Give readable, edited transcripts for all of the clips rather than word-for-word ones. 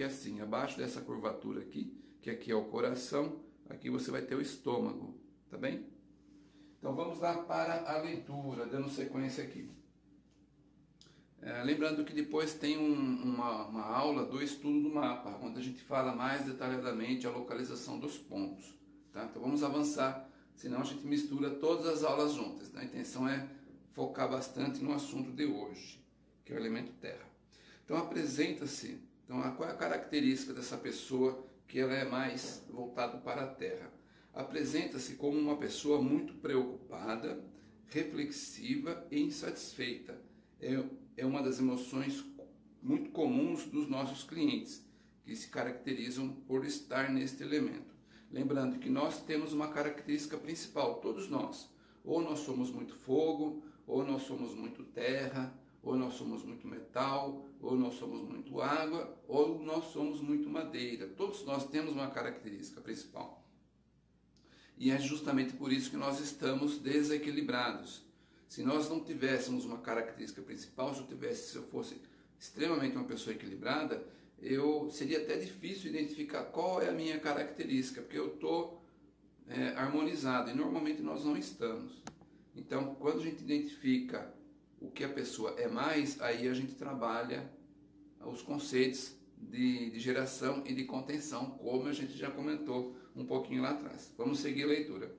aqui assim, abaixo dessa curvatura aqui, que aqui é o coração, aqui você vai ter o estômago, tá bem? Então vamos lá para a leitura, dando sequência aqui. Lembrando que depois tem uma aula do estudo do mapa, onde a gente fala mais detalhadamente a localização dos pontos. Tá? Então vamos avançar, senão a gente mistura todas as aulas juntas. Né? A intenção é focar bastante no assunto de hoje, que é o elemento terra. Então apresenta-se, qual é a característica dessa pessoa que ela é mais voltada para a terra? Apresenta-se como uma pessoa muito preocupada, reflexiva e insatisfeita. É uma das emoções muito comuns dos nossos clientes, que se caracterizam por estar neste elemento. Lembrando que nós temos uma característica principal, todos nós. Ou nós somos muito fogo, ou nós somos muito terra, ou nós somos muito metal, ou nós somos muito água, ou nós somos muito madeira. Todos nós temos uma característica principal. E é justamente por isso que nós estamos desequilibrados. Se nós não tivéssemos uma característica principal, se eu fosse extremamente uma pessoa equilibrada, seria até difícil identificar qual é a minha característica, porque eu estou harmonizado e normalmente nós não estamos. Então, quando a gente identifica o que a pessoa é mais, aí a gente trabalha os conceitos de geração e de contenção, como a gente já comentou um pouquinho lá atrás. Vamos seguir a leitura.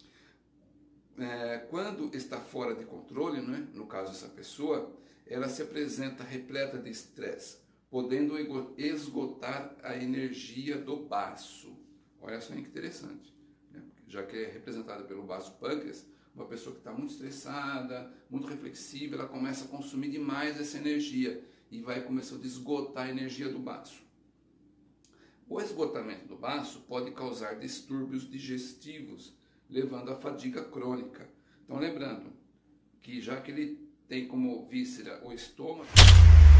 Quando está fora de controle, né, no caso essa pessoa, ela se apresenta repleta de estresse, podendo esgotar a energia do baço. Olha só que interessante, né? Já que é representada pelo baço pâncreas, uma pessoa que está muito estressada, muito reflexiva, ela começa a consumir demais essa energia e vai começando a esgotar a energia do baço. O esgotamento do baço pode causar distúrbios digestivos, levando à fadiga crônica. Então lembrando que já que ele tem como víscera o estômago,